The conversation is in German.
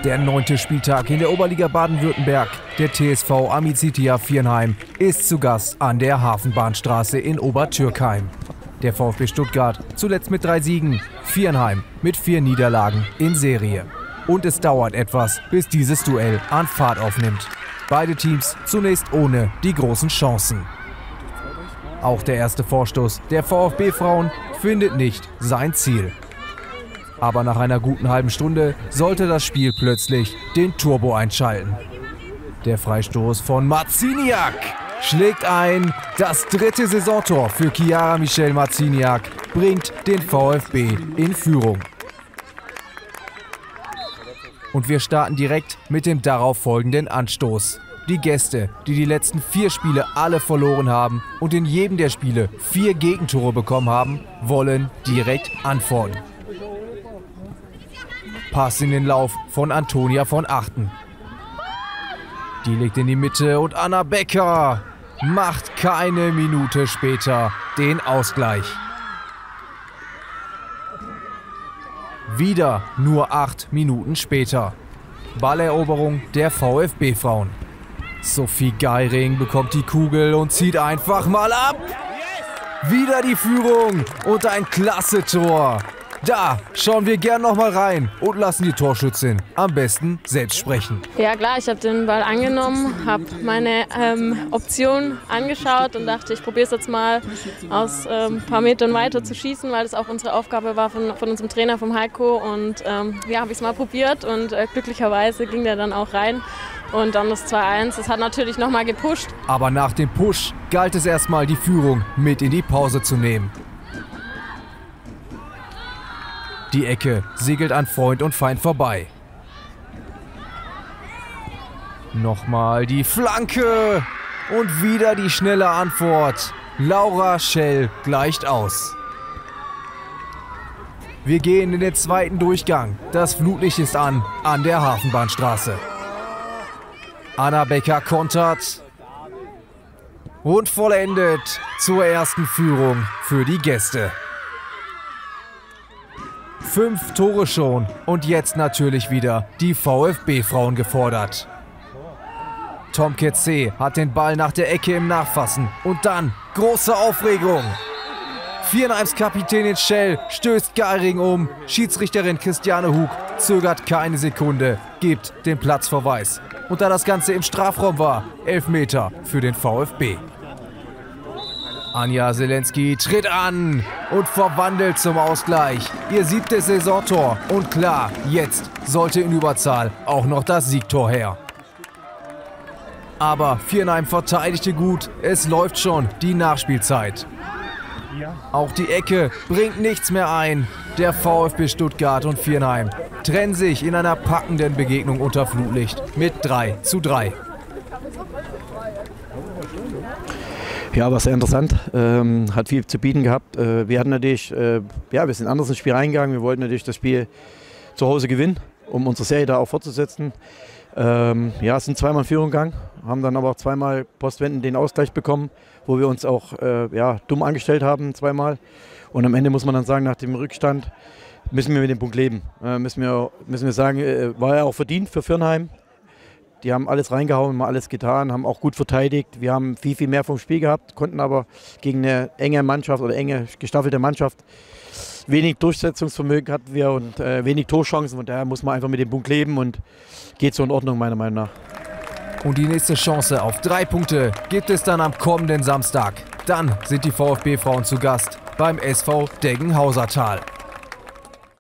Der 9. Spieltag in der Oberliga Baden-Württemberg. Der TSV Amicitia Viernheim ist zu Gast an der Hafenbahnstraße in Obertürkheim. Der VfB Stuttgart zuletzt mit 3 Siegen, Viernheim mit 4 Niederlagen in Serie. Und es dauert etwas, bis dieses Duell an Fahrt aufnimmt. Beide Teams zunächst ohne die großen Chancen. Auch der erste Vorstoß der VfB-Frauen findet nicht sein Ziel. Aber nach einer guten halben Stunde sollte das Spiel plötzlich den Turbo einschalten. Der Freistoß von Marciniak schlägt ein. Das 3. Saisontor für Chiara Michelle Marciniak bringt den VfB in Führung. Und wir starten direkt mit dem darauf folgenden Anstoß. Die Gäste, die die letzten 4 Spiele alle verloren haben und in jedem der Spiele 4 Gegentore bekommen haben, wollen direkt antworten. Pass in den Lauf von Antonia von Achten. Die legt in die Mitte und Anna Becker macht keine Minute später den Ausgleich. Wieder nur 8 Minuten später. Balleroberung der VfB-Frauen. Sophie Geiring bekommt die Kugel und zieht einfach mal ab. Wieder die Führung und ein klasse Tor. Da schauen wir gern noch mal rein und lassen die Torschützin am besten selbst sprechen. Ja klar, ich habe den Ball angenommen, habe meine Option angeschaut und dachte, ich probiere es jetzt mal aus ein paar Metern weiter zu schießen, weil das auch unsere Aufgabe war von unserem Trainer, vom Heiko. Und ja, habe ich es mal probiert und glücklicherweise ging der dann auch rein. Und dann das 2:1, das hat natürlich noch mal gepusht. Aber nach dem Push galt es erstmal, die Führung mit in die Pause zu nehmen. Die Ecke segelt an Freund und Feind vorbei. Nochmal die Flanke und wieder die schnelle Antwort. Laura Schell gleicht aus. Wir gehen in den 2. Durchgang. Das Flutlicht ist an der Hafenbahnstraße. Anna Becker kontert und vollendet zur ersten Führung für die Gäste. 5 Tore schon und jetzt natürlich wieder die VfB-Frauen gefordert. Tomke C. hat den Ball nach der Ecke im Nachfassen und dann große Aufregung. Viernheims Kapitänin Schell stößt Geiring um. Schiedsrichterin Christiane Hug zögert keine Sekunde, gibt den Platzverweis. Und da das Ganze im Strafraum war, 11 Meter für den VfB. Anja Selenski tritt an und verwandelt zum Ausgleich. Ihr 7. Saisontor. Und klar, jetzt sollte in Überzahl auch noch das Siegtor her. Aber Viernheim verteidigte gut. Es läuft schon die Nachspielzeit. Auch die Ecke bringt nichts mehr ein. Der VfB Stuttgart und Viernheim trennen sich in einer packenden Begegnung unter Flutlicht mit 3:3. Ja, war sehr interessant, hat viel zu bieten gehabt. Wir hatten natürlich, wir sind anders ins Spiel reingegangen. Wir wollten natürlich das Spiel zu Hause gewinnen, um unsere Serie da auch fortzusetzen. Sind 2-mal in Führung gegangen, haben dann aber auch 2-mal postwendend den Ausgleich bekommen, wo wir uns auch dumm angestellt haben, 2-mal. Und am Ende muss man dann sagen, nach dem Rückstand müssen wir mit dem Punkt leben. Müssen wir sagen, war ja auch verdient für Viernheim. Die haben alles reingehauen, haben alles getan, haben auch gut verteidigt. Wir haben viel, viel mehr vom Spiel gehabt, konnten aber gegen eine enge Mannschaft oder enge gestaffelte Mannschaft wenig Durchsetzungsvermögen hatten wir und wenig Torchancen. Und daher muss man einfach mit dem Punkt leben und geht so in Ordnung, meiner Meinung nach. Und die nächste Chance auf 3 Punkte gibt es dann am kommenden Samstag. Dann sind die VfB-Frauen zu Gast beim SV Deggenhausertal.